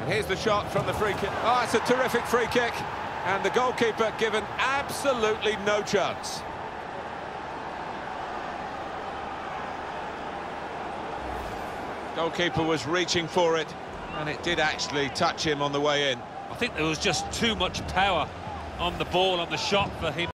Here's the shot from the free kick. Oh, it's a terrific free kick. And the goalkeeper given absolutely no chance. Goalkeeper was reaching for it, and it did actually touch him on the way in. I think there was just too much power on the ball, on the shot for him.